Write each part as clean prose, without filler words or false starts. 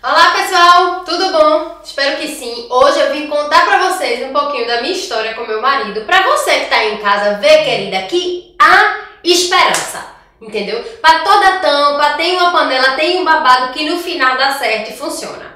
Olá pessoal, tudo bom? Espero que sim. Hoje eu vim contar pra vocês um pouquinho da minha história com meu marido. Pra você que tá aí em casa ver, querida, que há esperança, entendeu? Pra toda tampa tem uma panela, tem um babado que no final dá certo e funciona.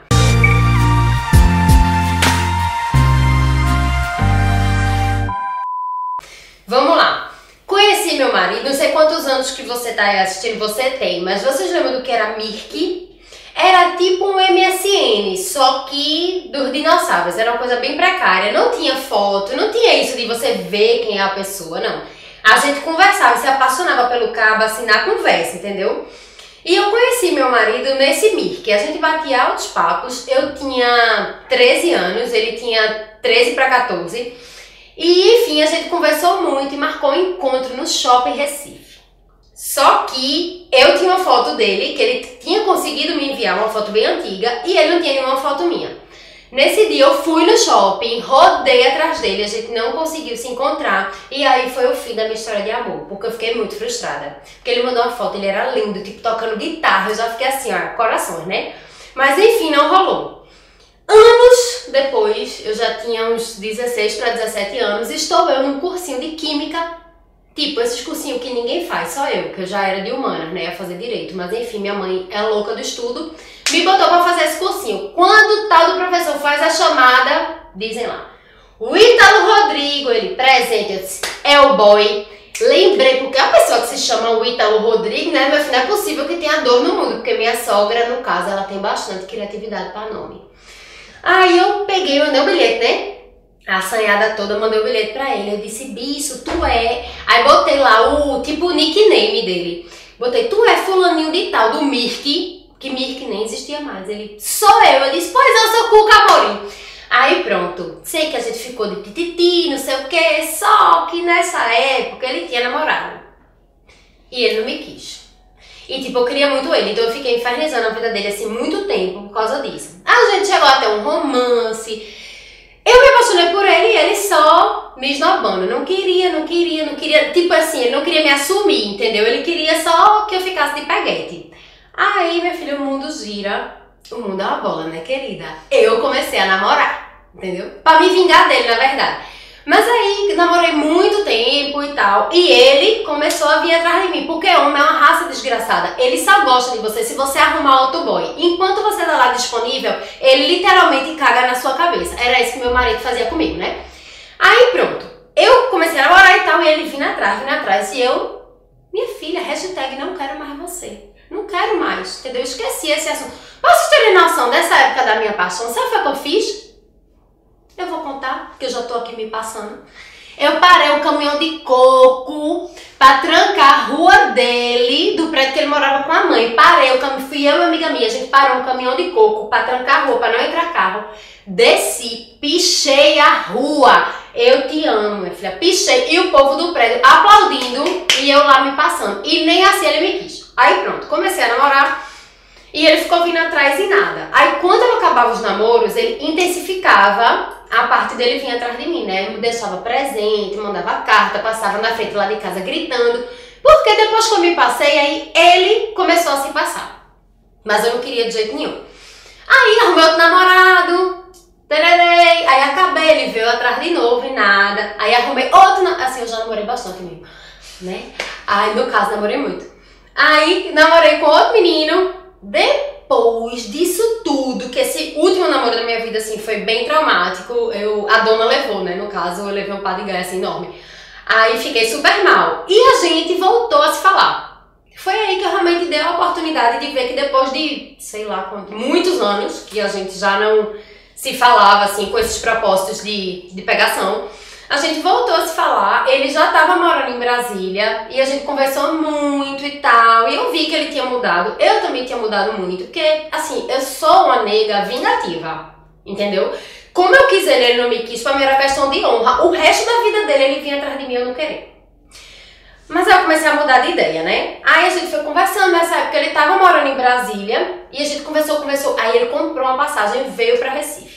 Vamos lá. Conheci meu marido, não sei quantos anos que você tá aí assistindo, você tem, mas vocês lembram do que era Mirk? Era tipo um MSN, só que dos dinossauros, era uma coisa bem precária, não tinha foto, não tinha isso de você ver quem é a pessoa, não. A gente conversava, se apaixonava pelo cabo, assim, na conversa, entendeu? E eu conheci meu marido nesse Mirk, a gente batia altos papos, eu tinha 13 anos, ele tinha 13 para 14, e enfim, a gente conversou muito e marcou um encontro no Shopping Recife. Só que eu tinha uma foto dele, que ele tinha conseguido me enviar uma foto bem antiga, e ele não tinha nenhuma foto minha. Nesse dia eu fui no shopping, rodei atrás dele, a gente não conseguiu se encontrar, e aí foi o fim da minha história de amor, porque eu fiquei muito frustrada. Porque ele mandou uma foto, ele era lindo, tipo tocando guitarra, eu já fiquei assim, ó, corações, né? Mas enfim, não rolou. Anos depois, eu já tinha uns 16 para 17 anos, estou eu num cursinho de química. Tipo, esses cursinhos que ninguém faz, só eu, que eu já era de humanas, né, ia fazer direito. Mas enfim, minha mãe é louca do estudo, me botou pra fazer esse cursinho. Quando o tal do professor faz a chamada, dizem lá, o Ítalo Rodrigo, ele presente, eu disse, é o boy. Lembrei, porque a pessoa que se chama o Ítalo Rodrigo, né, meu filho, não é possível que tenha dor no mundo, porque minha sogra, no caso, ela tem bastante criatividade pra nome. Aí eu peguei, mandei o bilhete, né? A assanhada toda, mandei o bilhete pra ele. Eu disse, bicho, tu é... Aí botei lá o, tipo, o nickname dele. Botei, tu é fulaninho de tal, do Mirk, que Mirk nem existia mais. Ele, sou eu. Eu disse, pois eu sou Cuca Amorim. Aí pronto, sei que a gente ficou de tititi, não sei o que, só que nessa época ele tinha namorado. E ele não me quis. E tipo, eu queria muito ele, então eu fiquei infernizando a vida dele assim muito tempo por causa disso. A gente chegou até um romance... Eu me apaixonei por ele e ele só me esnobando. Não queria. Tipo assim, ele não queria me assumir, entendeu? Ele queria só que eu ficasse de peguete. Aí, minha filha, o mundo gira. O mundo é uma bola, né, querida? Eu comecei a namorar, entendeu? Pra me vingar dele, na verdade. Mas aí, namorei muito tempo e tal. E ele começou a vir atrás de mim. Porque homem é uma raça desgraçada. Ele só gosta de você se você arrumar outro boy. Enquanto você tá lá disponível, ele literalmente caga na sua cabeça. Era isso que meu marido fazia comigo, né? Aí pronto. Eu comecei a namorar e tal. E ele vindo atrás. E eu, minha filha, hashtag não quero mais você. Não quero mais, entendeu? Eu esqueci esse assunto. Pra vocês terem noção dessa época da minha paixão, sabe o que eu fiz? Eu vou contar, porque eu já tô aqui me passando. Eu parei o caminhão de coco pra trancar a rua dele, do prédio que ele morava com a mãe. Parei o caminhão, fui eu e uma amiga minha, a gente parou um caminhão de coco pra trancar a rua, pra não entrar carro. Desci, pichei a rua. Eu te amo, minha filha. Pichei. E o povo do prédio aplaudindo e eu lá me passando. E nem assim ele me quis. Aí pronto, comecei a namorar. E ele ficou vindo atrás e nada. Aí quando eu acabava os namoros, ele intensificava a parte dele vinha atrás de mim, né? Ele me deixava presente, mandava carta, passava na frente lá de casa gritando. Porque depois que eu me passei, aí ele começou a se passar. Mas eu não queria de jeito nenhum. Aí arrumei outro namorado, tererei, aí acabei, ele veio atrás de novo e nada. Aí arrumei outro, assim, eu já namorei bastante mesmo, né? Aí no caso, namorei muito. Aí namorei com outro menino. Depois disso tudo, que esse último namoro da minha vida, assim, foi bem traumático, a dona levou, né, no caso, eu levei um pá de gás, assim, enorme. Aí fiquei super mal. E a gente voltou a se falar. Foi aí que eu realmente dei a oportunidade de ver que depois de, sei lá, muitos anos, que a gente já não se falava, assim, com esses propósitos de pegação, a gente voltou a se falar, ele já estava morando em Brasília e a gente conversou muito e tal, e eu vi que ele tinha mudado, eu também tinha mudado muito, porque, assim, eu sou uma nega vingativa, entendeu? Como eu quis ele não me quis, pra mim era questão de honra, o resto da vida dele ele vinha atrás de mim e eu não queria. Mas aí eu comecei a mudar de ideia, né? Aí a gente foi conversando nessa época, ele estava morando em Brasília, e a gente conversou, aí ele comprou uma passagem e veio pra Recife.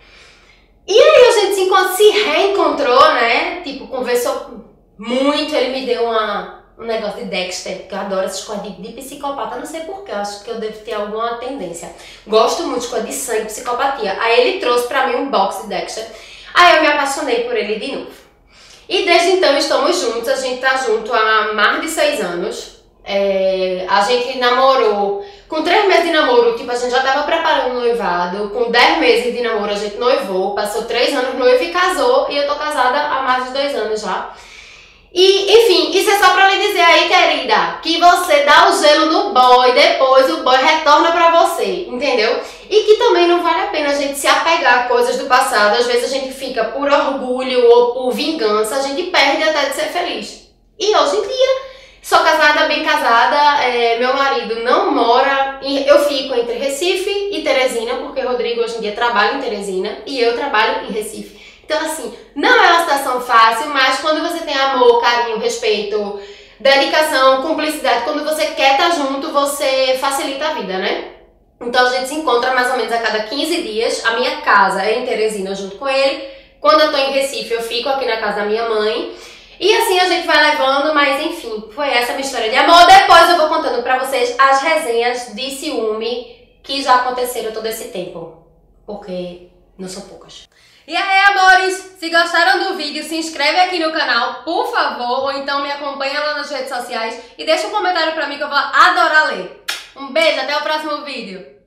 E aí a gente se reencontrou, né? Tipo, conversou muito, ele me deu uma um negócio de Dexter, que eu adoro essas coisas de psicopata, não sei porquê, eu acho que eu devo ter alguma tendência. Gosto muito de coisa de sangue, psicopatia. Aí ele trouxe pra mim um box de Dexter, aí eu me apaixonei por ele de novo. E desde então estamos juntos, a gente tá junto há mais de 6 anos. A gente namorou, com 3 meses de namoro, tipo, a gente já tava preparando o noivado, com 10 meses de namoro a gente noivou, passou 3 anos noivo e casou, e eu tô casada há mais de 2 anos já. E, enfim, isso é só pra lhe dizer aí, querida, que você dá o gelo no boy, depois o boy retorna pra você, entendeu? E que também não vale a pena a gente se apegar a coisas do passado, às vezes a gente fica por orgulho ou por vingança, a gente perde até de ser feliz. E hoje em dia, sou casada, bem casada, meu marido não mora, eu fico entre Recife e Teresina, porque Rodrigo hoje em dia trabalha em Teresina e eu trabalho em Recife. Então assim, não é uma situação fácil, mas quando você tem amor, carinho, respeito, dedicação, cumplicidade, quando você quer estar junto, você facilita a vida, né? Então a gente se encontra mais ou menos a cada 15 dias, a minha casa é em Teresina junto com ele, quando eu tô em Recife eu fico aqui na casa da minha mãe, e assim a gente vai levando, mas enfim, foi essa a minha história de amor. Depois eu vou contando pra vocês as resenhas de ciúme que já aconteceram todo esse tempo, porque não são poucas. E aí, amores, se gostaram do vídeo, se inscreve aqui no canal, por favor, ou então me acompanha lá nas redes sociais e deixa um comentário pra mim que eu vou adorar ler. Um beijo, até o próximo vídeo.